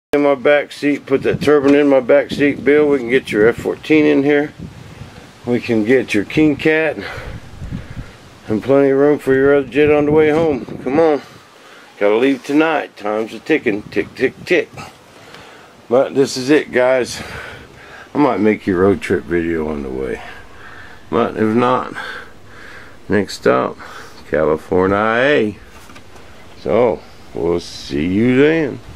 In my back seat, put that turbine in my back seat, Bill. We can get your F-14 in here. We can get your King Cat, and plenty of room for your other jet on the way home. Come on, gotta leave tonight. Time's a ticking, tick, tick, tick. But this is it, guys. I might make you a road trip video on the way, but if not, next stop, California. So we'll see you then.